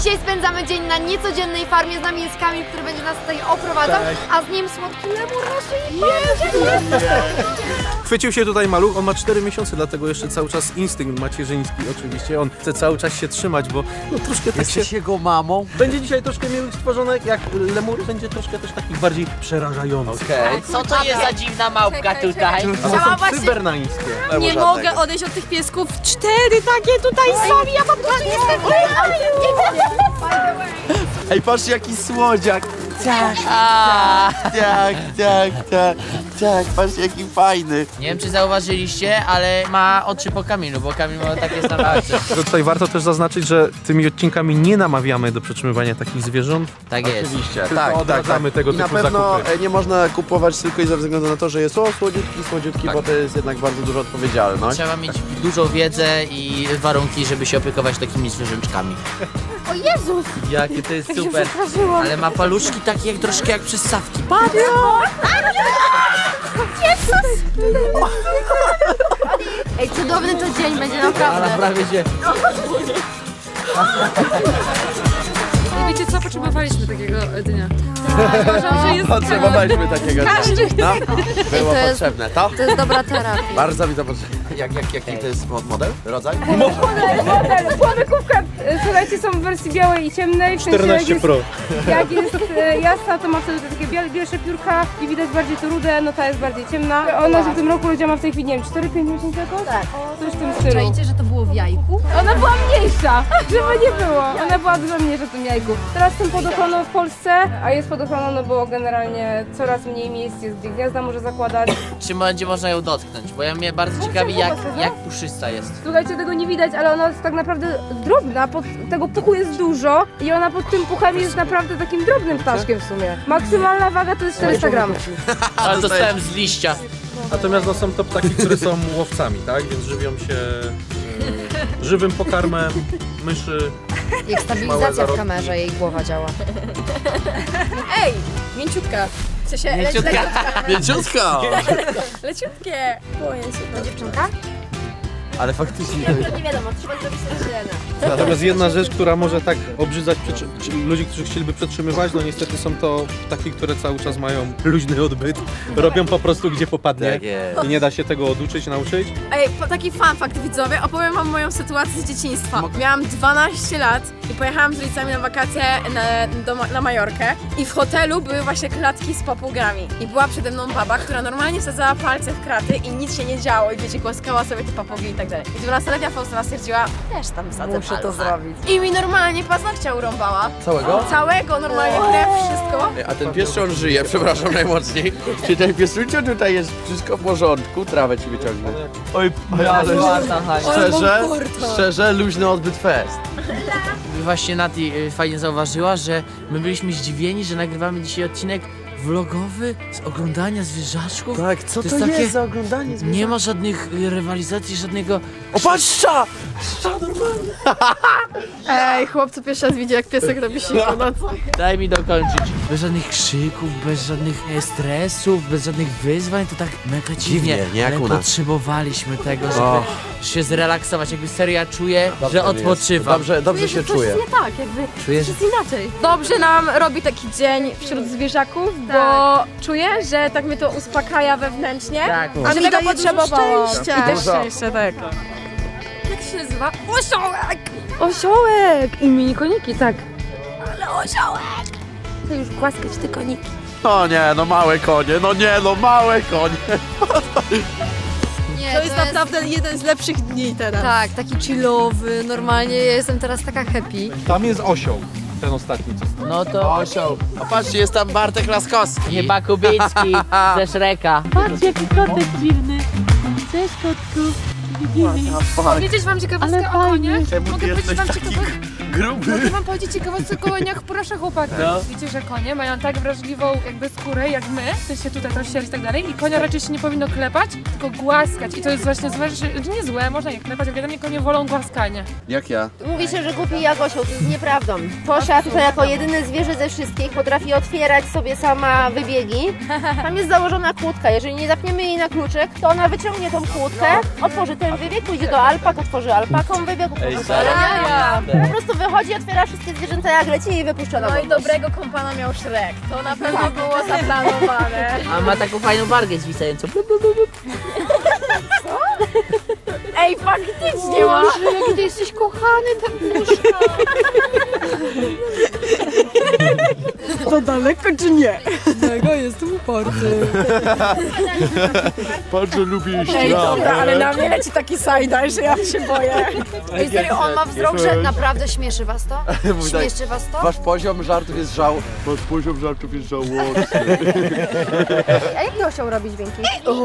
Dzisiaj spędzamy dzień na niecodziennej farmie. Z nami jest Kamil, który będzie nas tutaj oprowadzał, a z nim słodki lemur naszej. Chwycił się tutaj maluch, on ma 4 miesiące, dlatego jeszcze cały czas instynkt macierzyński oczywiście. On chce cały czas się trzymać, bo no troszkę tak Jesteś jego mamą? Będzie dzisiaj troszkę miłych stworzone, jak lemur będzie troszkę też takich bardziej przerażających. Okej. Co to jest za dziwna małpka tutaj? A to są psy bernańskie. Nie mogę odejść od tych piesków. 4 takie tutaj są i ja po prostu jestem. Ej, patrz jaki słodziak. Tak, patrz jaki fajny. Nie wiem, czy zauważyliście, ale ma oczy po Kamilu, bo Kamil ma takie same oczy. Tutaj warto też zaznaczyć, że tymi odcinkami nie namawiamy do przetrzymywania takich zwierząt. Tak jest. Oczywiście, Tylko odradzamy tego I na typu pewno zakupy. nie można kupować tylko i ze względu na to, że jest słodziutki, bo to jest jednak bardzo duża odpowiedzialność. Trzeba mieć dużą wiedzę i warunki, żeby się opiekować takimi zwierzączkami. O Jezus! Jakie to jest Ja się super. przestraszyłam. Ale ma paluszki takie jak troszkę jak przystawki. Jezus! Ej, cudowny to dzień będzie naprawdę. Ale prawie się... Wiecie co, potrzebowaliśmy takiego dnia. Uważam, że jest Potrzebowaliśmy takiego dnia. No, było to jest- potrzebne. To? To jest dobra terapia. Bardzo mi to potrzebne. Jaki to jest model? Rodzaj? Płomykówka, słuchajcie, są w wersji białej i ciemnej. W sensie 14 Pro. jak jest jasna, to ma wtedy takie bielsze piórka i widać bardziej to rude, no ta jest bardziej ciemna. Ona się w tym roku rodziła, ma w tej chwili, nie wiem, 4-5 miesięcy jakoś? Tak. Coś w tym stylu. Czajcie, że to było w jajku? Ona była mniejsza, żeby nie było. Ona była dużo mniejsza w tym jajku. Teraz jestem pod ochroną w Polsce, a jest pod ochroną, no bo generalnie coraz mniej miejsc jest, gdzie gniazda może zakładać. Czy będzie można ją dotknąć? Bo ja mnie bardzo ciekawi jak puszysta jest. Słuchajcie, tego nie widać, ale ona jest tak naprawdę drobna, tego puchu jest dużo i ona pod tym puchem jest naprawdę takim drobnym ptaszkiem w sumie. Maksymalna waga to jest 400 gramów. Ale dostałem z liścia. Natomiast no, są to ptaki, które są łowcami, tak? Więc żywią się żywym pokarmem, myszy. Jak stabilizacja w kamerze, jej głowa działa. Ej, mięciutka. W sensie Mięciutka! leciutkie. Boję się. To dziewczynka? Ale faktycznie... To nie wiadomo, trzeba zrobić rozdzielenie. Natomiast jedna rzecz, która może tak obrzydzać ludzi, którzy chcieliby przetrzymywać, no niestety są to ptaki, które cały czas mają luźny odbyt. Robią po prostu gdzie popadnie Tak jest. i nie da się tego oduczyć, nauczyć. Ej, taki fun fact, widzowie, opowiem wam moją sytuację z dzieciństwa. Miałam 12 lat i pojechałam z rodzicami na wakacje na Majorkę i w hotelu były właśnie klatki z papugami. I była przede mną baba, która normalnie wsadzała palce w kraty i nic się nie działo i wiecie, głaskała sobie te papugi i tak dalej. I 12-letnia Faustyna stwierdziła, też tam wsadzę Muszę to palca. zrobić. I mi normalnie paznokcia urąbała. Całego? Całego, normalnie krew, wszystko. A ten pies, czy on żyje? Przepraszam najmocniej. Czy ten piesucio tutaj jest wszystko w porządku? Trawę ci wyciągnę. Oj, ale szczerze, luźny odbyt fest. Właśnie Nati fajnie zauważyła, że my byliśmy zdziwieni, że nagrywamy dzisiaj odcinek vlogowy z oglądania zwierzaczków. Tak, co to jest takie- jest za oglądanie zwierząt? Nie ma żadnych rywalizacji, żadnego... O, patrz, szcza! Ej, chłopcu pierwszy raz widzi, jak piesek robi siku, no co? Daj mi dokończyć. Bez żadnych krzyków, bez żadnych stresów, bez żadnych wyzwań, to tak mega dziwnie. nie jak ale u nas. potrzebowaliśmy tego, żeby się zrelaksować. Jakby serio ja czuję, że odpoczywam. Dobrze się czuję. Nie tak, jakby Czuję, że... inaczej. Dobrze nam robi taki dzień wśród zwierzaków, bo czuję, że tak mnie to uspokaja wewnętrznie. Tak. A że tego potrzebowałam. szczęścia. I też szczęście, tak. Jak się nazywa? Osiołek! Osiołek! I mini koniki, tak. Ale osiołek! To już głaskać te koniki. No nie, no małe konie, małe konie. Nie, To jest naprawdę jeden z lepszych dni teraz. Tak, taki chillowy, normalnie ja jestem teraz taka happy. Tam jest osioł, ten ostatni co stał. No to... Osioł. A patrzcie, jest tam Bartek Laskowski. Chyba Kubicki ze Szreka. Patrz, jaki kotek dziwny. Cześć, kotku. Powiedzieć wam ciekawostkę o koniach? Czemu ty jesteś taki gruby? Mogę wam powiedzieć ciekawostkę o koniach? Proszę chłopaki. Wiecie, że konie mają tak wrażliwą jakby skórę jak my, w sensie tutaj to sierść i tak dalej i konia raczej się nie powinno klepać, tylko głaskać i to jest właśnie złe, że nie złe, można je klepać, ale generalnie konie wolą głaskanie. Jak ja? Mówi się, że głupi jak osioł, to jest nieprawdą. Tosia tutaj jako jedyne zwierzę ze wszystkich potrafi otwierać sobie sama wybiegi. Tam jest założona kłódka, jeżeli nie zapniemy jej na kluczyk, to ona wyciągnie tą kłódkę, otworzy ten wybieg, pójdzie do alpak, otworzy alpaką wybieg, otworzy po prostu wychodzi, otwiera wszystkie zwierzęta jak leci i wypuszcza na No i wolność. dobrego kompana miał Shrek. To na pewno było zaplanowane. A ma taką fajną wargę zwisającą. Ej, faktycznie ma. Jaki ty jesteś kochany, Pepuszka. To daleko czy nie? Mega jestem uparty. Bardzo lubię Ej, dobra, ale na mnie leci taki side-eye, że ja się boję. Ej, serio, on ma wzrok, że naprawdę śmieszy was to? Mówi tak, Śmieszy was to? wasz poziom żartów jest żałosny. A jaki osioł robi dźwięki?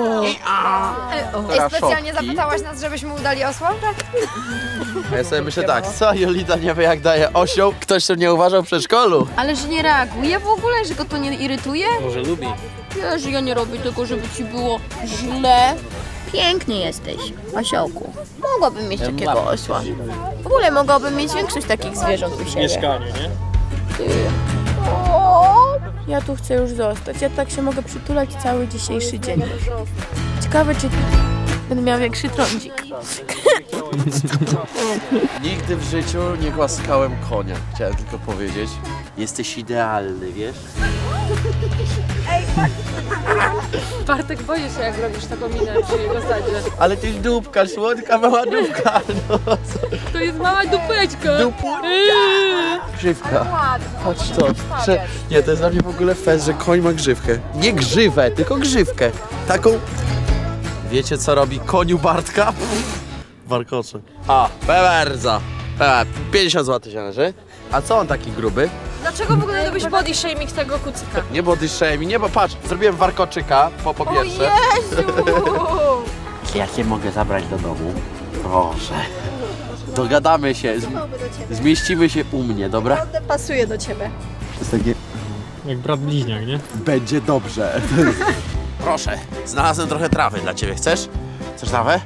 Ej, specjalnie zapytałaś nas, żebyśmy udali osła? A ja sobie myślę tak, co Jolita nie wie jak daje osioł? Ktoś to nie uważał w przedszkolu. Ale że nie reaguje w ogóle, że go to nie irytuje? Może lubi. Wiesz, ja nie robię tego, żeby ci było źle. Piękny jesteś, osiołku. Mogłabym mieć takiego osła. W ogóle mogłabym mieć większość takich zwierząt u siebie. Mieszkanie, nie? Ja tu chcę już zostać. Ja tak się mogę przytulać cały dzisiejszy dzień. Ciekawe, czy będę miała większy trądzik. Nigdy w życiu nie głaskałem konia, chciałem tylko powiedzieć. Jesteś idealny, wiesz? Bartek, boję się, jak robisz taką minę przy jego sadzie. Ale ty dupka, słodka mała dupka. No, To jest mała dupeczka. grzywka. Patrz to. Nie, to jest dla mnie w ogóle fest, że koń ma grzywkę. Nie grzywę, tylko grzywkę. Taką... Wiecie co robi koniu Bartka? Warkocze. A, bardzo. 50 zł się należy. A co on taki gruby? Dlaczego w ogóle robisz body shaming tego kucyka? Nie body shaming, nie, bo patrz, zrobiłem warkoczyka po pierwsze. Jakie mogę zabrać do domu? Proszę. Dogadamy się, zmieścimy się u mnie, dobra? Pasuje do ciebie. To jest takie... Jak brat bliźniak, nie? Będzie dobrze. Proszę, znalazłem trochę trawy dla ciebie, chcesz? Chcesz trawę?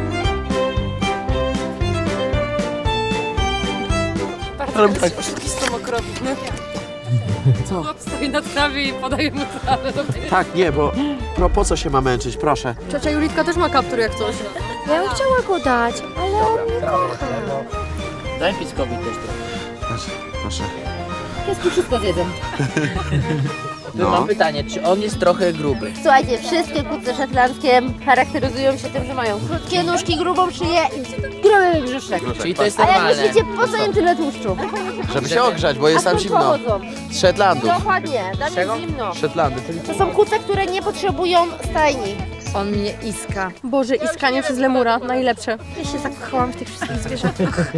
Bartek, oszukistą są okropny. Co? Chłop stoi na trawie i podaje mu trawę do pienia. Tak, nie, bo po co się ma męczyć, proszę. Ciocia Julitka też ma kaptur jak coś. Ja bym chciała go dać, ale on nie kocha. Daj Pickowi też trochę. Proszę. Pieski wszystko zjedzą. Mam pytanie, czy on jest trochę gruby? Słuchajcie, wszystkie kuce szetlandzkie charakteryzują się tym, że mają krótkie nóżki, grubą szyję i gruby brzuszek. Czyli to jest A jak normalne. myślicie, po co im tyle tłuszczu? Żeby się ogrzać, bo jest A tam skąd zimno. pochodzą? Z Szetlandów. Dokładnie, tam jest zimno. Szetlandy, czyli... To są kuce, które nie potrzebują stajni. On mnie iska. Boże, iskanie przez lemura, najlepsze. Ja się zakochałam w tych wszystkich zwierzętach.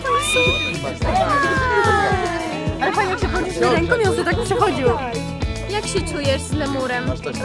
Ale fajnie, jak się podnieś ręką, i on sobie tak przechodził. Jak się czujesz z lemurem?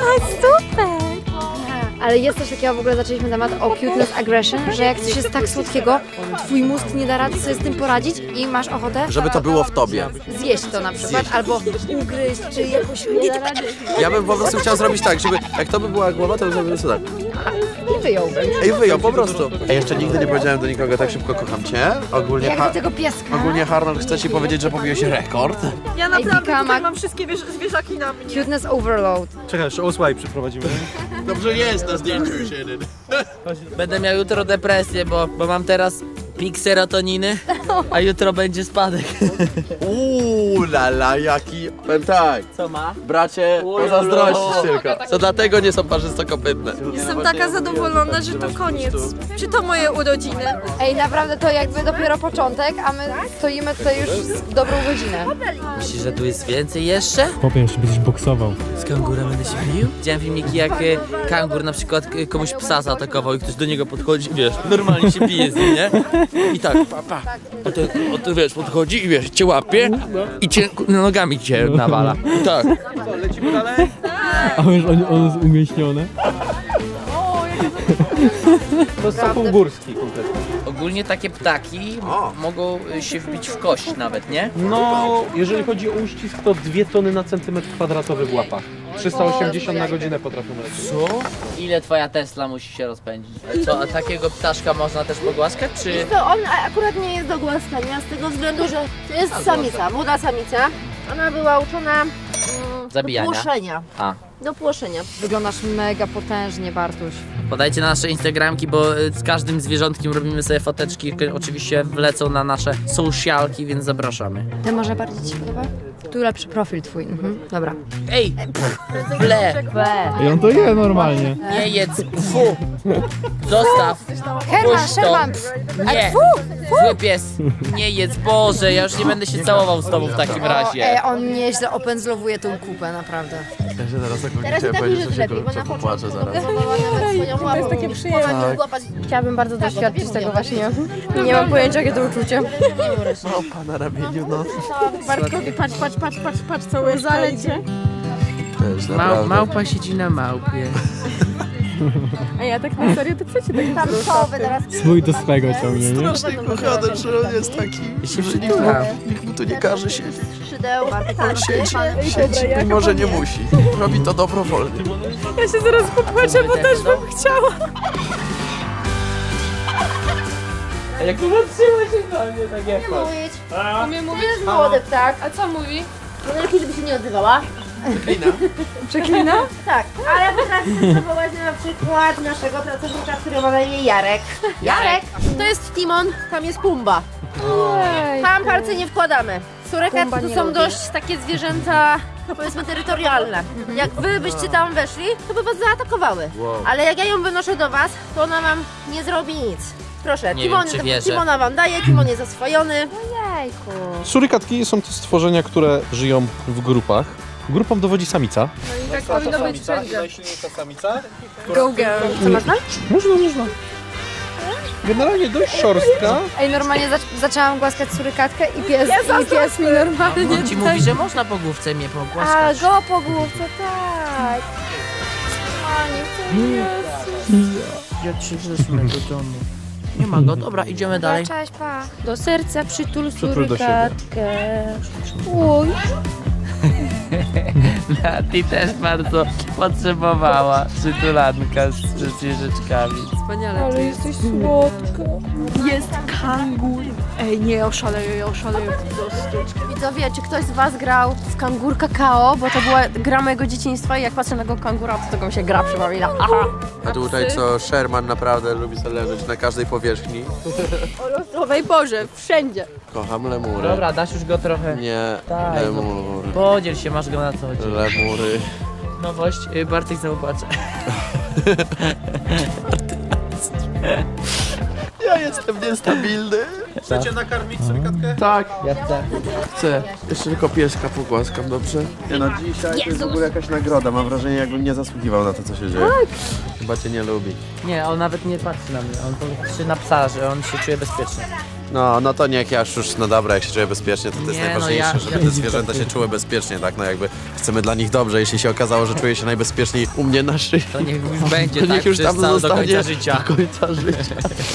Ale jest coś takiego, w ogóle zaczęliśmy temat o cuteness aggression, że jak coś jest tak słodkiego, twój mózg nie da rady sobie z tym poradzić i masz ochotę Żeby to było w tobie. zjeść to na przykład, albo ugryźć, czy jakoś nie da rady Ja bym po prostu chciał zrobić tak, żeby jak to by była głowa, to bym zrobił sobie tak. i wyjąłbym. Ej, wyjął, po prostu. Ej, jeszcze nigdy nie powiedziałem do nikogo tak szybko kocham cię. Ogólnie, Jak do tego pieska. ogólnie Harnold chce ci powiedzieć, że pobiłeś rekord. Ja naprawdę naprawdę tutaj mam wszystkie zwierzaki na mnie. Cuteness overload. Czekaj, jeszcze osła i przyprowadzimy. Dobrze jest na zdjęciu już jeden. Będę miał jutro depresję, bo mam teraz pik serotoniny, a jutro będzie spadek. Lala, jaki... Powiem tak, Co ma? bracie, pozazdrościsz tylko. Co dlatego nie są parzystokopytne. Jestem taka zadowolona, że to koniec. Czy to moje urodziny? Ej, naprawdę to jakby dopiero początek, a my stoimy tutaj już z dobrą godzinę. Myślisz, że tu jest więcej jeszcze? Popiem, że będziesz boksował. Z kangurem będę się bił? Widziałem filmiki, jak kangur na przykład komuś psa zaatakował i ktoś do niego podchodzi, wiesz, normalnie się bije z nim, nie? I tak, pa. Oto wiesz, podchodzi i wiesz, cię łapie i cię nogami cię nawala. I tak. Lecimy dalej? A już on jest umieśniony. To jest sopół górski konkretnie. Ogólnie takie ptaki mogą się wbić w kość nawet, nie? No, jeżeli chodzi o uścisk, to 2 tony na centymetr kwadratowy w łapach. 380 na godzinę potrafią lecieć. Co? Ile twoja Tesla musi się rozpędzić? Co, a takiego ptaszka można też pogłaskać, czy... To on akurat nie jest do głaskania z tego względu, że to jest samica, młoda samica. Ona była uczona Zabijania. do płoszenia. A. Do płoszenia. Wyglądasz mega potężnie, Bartuś. Podajcie na nasze Instagramki, bo z każdym zwierzątkiem robimy sobie foteczki. Oczywiście wlecą na nasze socialki, więc zapraszamy. Ty może bardziej ci podoba? Tu lepszy profil twój. Dobra. Ej! Ble! I on to je normalnie. Nie jedz! Fu! Zostaw! Puść to. Nie! Zły pies! Nie jedz! Boże, ja już nie będę się całował z tobą w takim razie. On nieźle opędzlowuje tą kupę, naprawdę. Ja się teraz taką Teraz i tak już jest lepiej, bo na początku próbowała nawet swoją łapą. To jest takie przyjemne. Chciałabym bardzo doświadczyć tego właśnie. Nie mam pojęcia, jakie to uczucie. Małpa na ramieniu, no. Bartkowi, patrz, całe zalecie. Małpa siedzi na małpie. A ja tak na serio, to co ci tak Tam teraz. Swój do swego ciągnie, nie? Strasznie kochany, że on jest taki. Nikt mu tu nie każe siedzieć. Skrzydeł, On siedzi, mimo że nie musi. Robi to dobrowolnie. Ja się zaraz popłaczę, bo też bym chciała. Jak to zatrzyma się dla mnie takie mówić. Umiem To mówić? jest młody ptak. A co mówi? No lepiej, żeby się nie odzywała. Przeklina? Tak, ale potrafię zawołać na przykład naszego pracownika, który ma na imię Jarek. Jarek! To jest Timon, tam jest Pumba. Tam palce nie wkładamy. Surekaty to są dość takie zwierzęta, powiedzmy, terytorialne. Jak wy byście tam weszli, to by was zaatakowały. Ale jak ja ją wynoszę do was, to ona wam nie zrobi nic. Proszę, Nie wiem, czy wierzę. Timona wam daje, Timon jest oswojony. Jejku. Surykatki są to stworzenia, które żyją w grupach. Grupą dowodzi samica. I tak powinno być wszędzie. Najsilniejsza samica. Go girl. Co można? Można. Generalnie dość szorstka. Ej, normalnie zaczęłam głaskać surykatkę i pies mi normalnie. On ci mówi, że można po główce mnie A, pogłaskać. go po główce, tak. Ja przyszliśmy do domu. Nie ma go, dobra, idziemy dalej. Cześć, pa. Do serca przytul Przytul do surykatkę. Uj. Ty też bardzo potrzebowała przytulanka z zwierzeczkami. Wspaniale. Ale jesteś słodka. Jest kangur. Ej, nie, oszaleję po prostu. Widzowie, czy ktoś z was grał w Kangur Kakao? Bo to była gra mojego dzieciństwa i jak patrzę na tego kangura, to tego mi się gra przypomina. Aha. A tutaj co Sherman naprawdę lubi sobie leżeć na każdej powierzchni. O losowej porze, wszędzie. Kocham lemury. Dobra, dasz już go trochę. Nie, Daj, lemury. Podziel się, masz go na co dzień. Lemury. Nowość, Bartek znowu płacze. Ja jestem niestabilny. Chcecie nakarmić surykatkę? Tak, Ja chcę. chcę. Jeszcze tylko pieska pogłaskam, dobrze? Nie no, dzisiaj to jest w ogóle jakaś nagroda. Mam wrażenie, jakbym nie zasługiwał na to, co się dzieje. Chyba cię nie lubi. Nie, on nawet nie patrzy na mnie, on patrzy na psa, że on się czuje bezpiecznie. No to niech ja już, no dobra, jak się czuję bezpiecznie, to jest Nie, no najważniejsze, ja- żeby te zwierzęta się czuły bezpiecznie, tak? No jakby chcemy dla nich dobrze, jeśli się okazało, że czuje się najbezpieczniej u mnie na szyi, To niech już będzie to tak niech już przez tam do zostanie końca życia. do końca życia.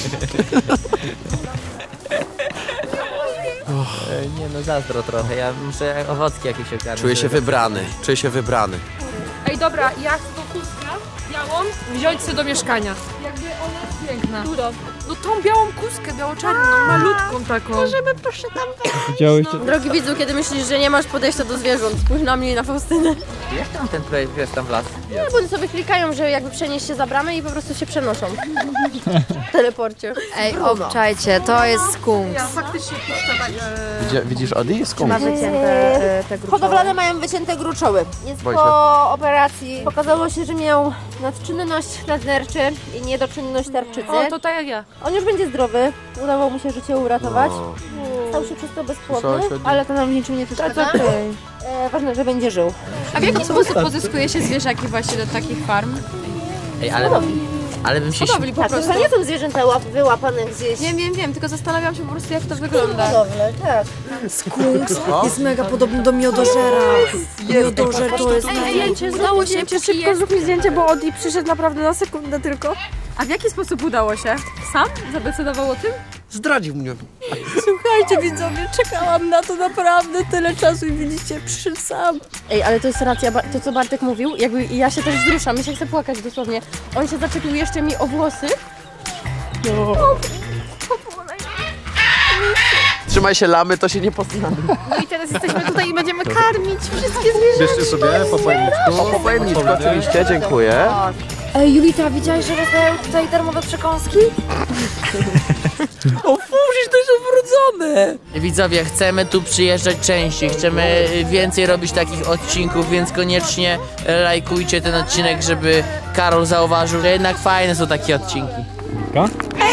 Nie no, zazdro trochę, ja muszę owocki jakieś ogarnąć. Czuję się wybrany. Ej, dobra, ja chcę tą kuskę białą wziąć sobie do mieszkania. Jakby ona jest piękna. Którą? No tą białą kuskę, biało-czarną, malutką taką. Możemy proszę tam. Widziałeś to? Drogi widzu, kiedy myślisz, że nie masz podejścia do zwierząt, spójrz na mnie i na Faustynę. Jak tam ten projekt jest tam w las? No, bo oni sobie klikają, że jakby przenieść się za bramę i po prostu się przenoszą. W teleporcie. Ej, obczajcie, to jest skunks. Faktycznie puszczę tak. Widzisz Odi? Skąd? Ma wycięte te gruczoły. Hodowlane mają wycięte gruczoły. Jest Boję się. po operacji. Pokazało się, że miał nadczynność nadnerczy i niedoczynność tarczycy. O, to tak jak ja. On już będzie zdrowy. Udało mu się życie uratować. Stał się przez to bezpłodny, ale to nam w niczym nie przeszkadza. Ważne, że będzie żył. A w jaki sposób pozyskuje się zwierzaki właśnie do takich farm? Ej, ale bym się... Hodowli po Tak, prostu. to nie są zwierzęta wyłapane gdzieś. Wiem, tylko zastanawiam się po prostu jak to wygląda. Hodowle, tak. Skunks jest mega podobny do miodożera. Miodożer to jest... Udało się, szybko zrób mi zdjęcie, bo Odi przyszedł naprawdę na sekundę tylko. A w jaki sposób udało się? Sam zadecydował o tym? Zdradził mnie. Słuchajcie widzowie, czekałam na to naprawdę tyle czasu i widzicie, przyszedł sam. Ej, ale to jest racja, to co Bartek mówił, jakby ja się też wzruszam, ja się chcę płakać dosłownie. On się zaczepił jeszcze mi o włosy. Trzymaj się lamy, to się nie poznamy. No i teraz jesteśmy tutaj i będziemy karmić wszystkie zwierzęta. Bierzcie sobie po pojemniczku. Po pojemniczku oczywiście, dziękuję. Ej, Julita, widziałaś, że rozdają tutaj darmowe przekąski? O przecież to jest ubrudzone! Widzowie, chcemy tu przyjeżdżać częściej, chcemy więcej robić takich odcinków, więc koniecznie lajkujcie ten odcinek, żeby Karol zauważył, że jednak fajne są takie odcinki. Wika?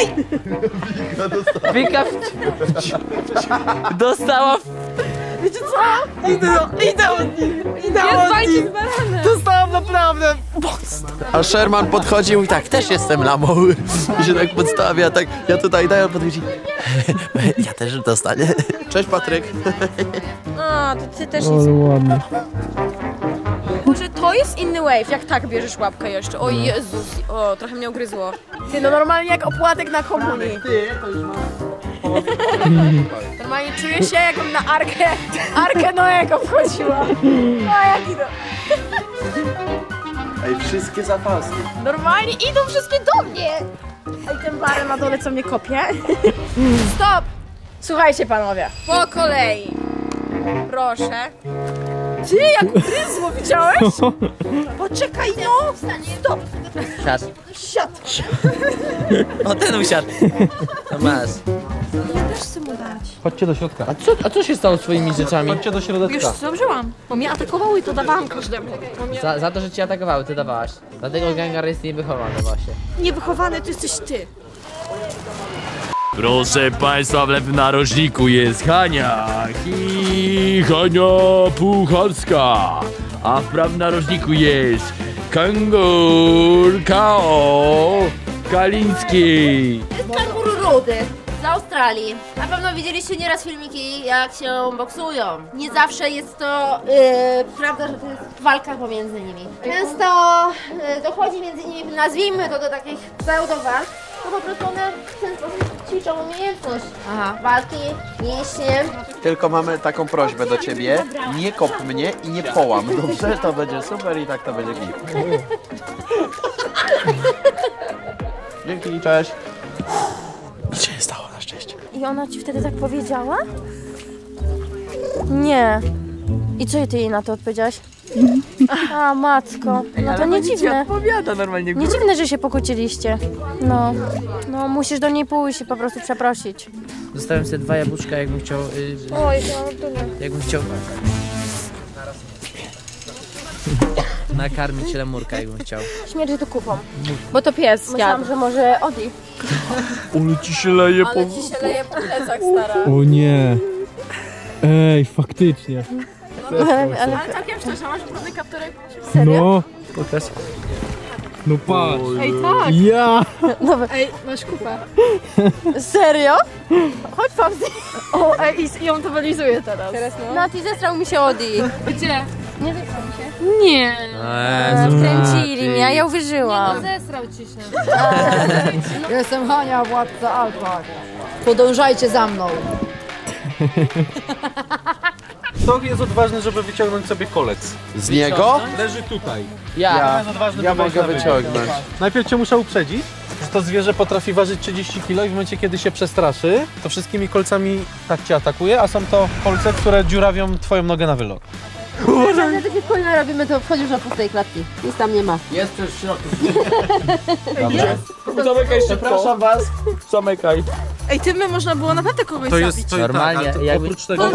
Wika dostała... Wiecie co? Idę od nich. Dostałam naprawdę mocno. A Sherman podchodzi i mówi tak, też jestem lamą. I się tak podstawia, tak, ja tutaj daję, on podchodzi. Ja też dostanę. Cześć Patryk. A, to ty też Ale ładnie. Boże, to jest inny wave, jak tak bierzesz łapkę jeszcze. O Jezus, o, trochę mnie ugryzło. Ty, no normalnie jak opłatek na komunii. Normalnie czuję się, jakbym na Arkę Noego wchodziła. O, jaki to... Ej, wszystkie zapaski. Normalnie idą wszystkie do mnie. Ej, ten bar na dole, co mnie kopie. Stop! Słuchajcie, panowie, po kolei. Proszę. Ty, jak ugryzło, widziałeś? Poczekaj, no! Stop! Siad. O, ten usiadł. To masz. Ja też chcę mu dać. Chodźcie do środka. A co się stało z twoimi rzeczami? Chodźcie do środka. Już zdążyłam, bo mnie atakowały i to dawałam każdemu. Za to, że cię atakowały, ty dawałaś. Dlatego Gengar jest niewychowany właśnie. Niewychowany to jesteś ty. Proszę Państwa, w lewym narożniku jest Hania i Hania Puchalska, a w prawym narożniku jest Kangur K.O. Kaliński. Jest kangur rudy z Australii. Na pewno widzieliście nieraz filmiki, jak się boksują. Nie zawsze jest to prawda, że to jest walka pomiędzy nimi. Często dochodzi między nimi, nazwijmy to do takich pseudowalk, to po prostu one w ten sposób ćwiczą umiejętność walki, mięśnie. Tylko mamy taką prośbę do ciebie. Nie kop mnie i nie połam. Dobrze? To będzie super i tak to będzie git. Dzięki, cześć. Nic się nie stało, na szczęście. I ona ci wtedy tak powiedziała? Nie. I co ty jej na to odpowiedziałaś? A, matko. No to nie dziwne. Odpowiada normalnie. Nie dziwne, że się pokłóciliście. No musisz do niej pójść i po prostu przeprosić. Zostawiam sobie 2 jabłuszka, jakbym chciał... Oj, to jakbym chciał... Nakarmić lemurka, jakbym chciał. śmierdzi tu kupą. Bo to pies Myślałam, że może Odi. Ale ci się leje Ale ci się leje po plecach, stara. O nie. Ej, faktycznie. Ale Całkiem szczerze, masz brudny kapturek? No. No patrz. Ej, tak! Ja. dobra. Ej, masz kupę. Serio? Chodź, Fawzi. O, ej, i ją to wylizuje teraz. Nati, zestrał mi się Odi. Gdzie? Nie zestrał mi się? Nie. Kręcili mnie, a ja uwierzyłam. Zesrał ci się. Jestem Hania, władca alpak. Podążajcie za mną. Kto jest odważny, żeby wyciągnąć sobie kolec? Z niego? Leży tutaj. Ja. Jest odważny, Ja by wejść mogę na wybieg. wyciągnąć. Najpierw cię muszę uprzedzić, że to zwierzę potrafi ważyć 30 kg i w momencie, kiedy się przestraszy, to wszystkimi kolcami tak cię atakuje, a są to kolce, które dziurawią twoją nogę na wylot. Jak takie kolne robimy, to wchodzisz do pustej klatki. Nic tam nie ma. Jest przez środku. Zamykaj szybko. Przepraszam was. Zamykaj. Ej, tym można było naprawdę kogoś To zabić. jest to Normalnie, tak, ale to jakby- oprócz tego.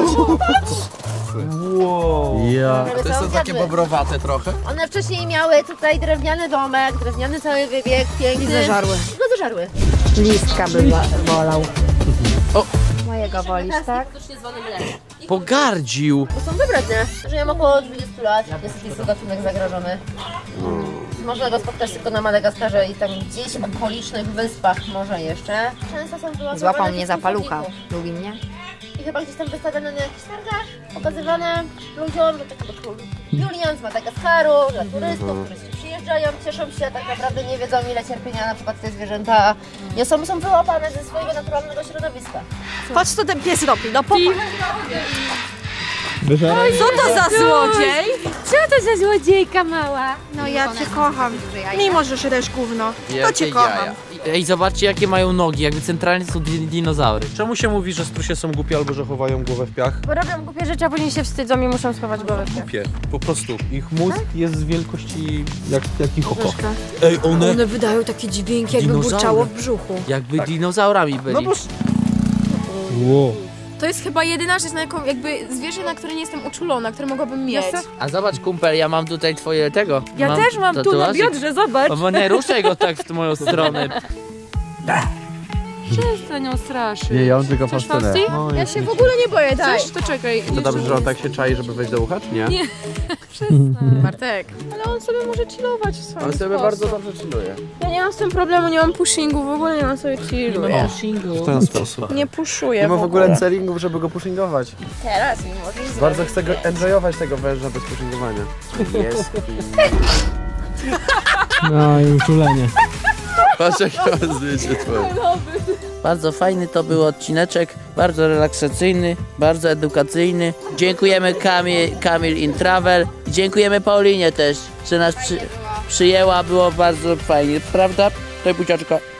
Wow. Ja. To są takie bobrowate trochę. One wcześniej miały tutaj drewniany domek, drewniany cały wybieg, piękny. I zażarły. No zażarły. Listka by wolał. Mojego wolisz, tak? Faktycznie dzwony mleko. Pogardził. Bo są wybredne. Żyją około 20 lat. Jest to gatunek zagrożony. Można go spotkać tylko na Madagaskarze i tam gdzieś w okolicznych wyspach może jeszcze. Często są wyładowane Złapał mnie przez za palucha. pracowników. Lubi mnie? I chyba gdzieś tam wystawione na jakichś targach, pokazywane ludziom, do takiego Julian z Madagaskaru, dla turystów, turyści przyjeżdżają, cieszą się, a tak naprawdę nie wiedzą, ile cierpienia na przykład te zwierzęta niosą, są wyłapane ze swojego naturalnego środowiska. Patrz, co ten pies robi, no popatrz. Wyżeraj. Co to za złodziej? Co to za złodziejka mała? No ja cię kocham. Mimo, że szedesz gówno. To cię kocham. Ej, zobaczcie jakie mają nogi, jakby centralnie są dinozaury. Czemu się mówi, że strusie są głupie albo że chowają głowę w piach? Bo robią głupie rzeczy, a później się wstydzą i muszą schować głowę w piach. Głupie. Po prostu. Ich mózg jest z wielkości jak ich oko. Ej, One wydają takie dźwięki, jakby Dinozaury. burczało w brzuchu. Jakby dinozaurami byli. No bo Wow. To jest chyba jedyna rzecz, na jaką jakby zwierzę, na które nie jestem uczulona, które mogłabym mieć. A zobacz kumpel, ja mam tutaj twoje tego. Ja też mam tu na tatuażyk. biodrze, zobacz. O, nie ruszaj go tak w moją stronę. Przestań ją straszyć. Nie, ja mam tylko fascynę. No, Ja się w ogóle nie boję, daj. To czekaj. To dobrze, że on tak się czai, żeby wejść do ucha, czy nie? Nie. Bartek. Ale on sobie może chillować w swoim On sobie sposób. bardzo dobrze chilluje. Ja nie mam z tym problemu, nie mam pushingu, w ogóle nie mam sobie chilluję. w ten sposób. Nie puszuję Nie ma w ogóle celingów, żeby go pushingować. Teraz mi możesz zrobić. Bardzo chcę go enjoyować tego węża bez pushingowania. Jest. No i uczulenie. Patrz jak ja zdjęcie twoje. Bardzo fajny to był odcineczek, bardzo relaksacyjny, bardzo edukacyjny. Dziękujemy Kamil in Travel i dziękujemy Paulinie też, że nas przyjęła, było bardzo fajnie, prawda? To buziaczka.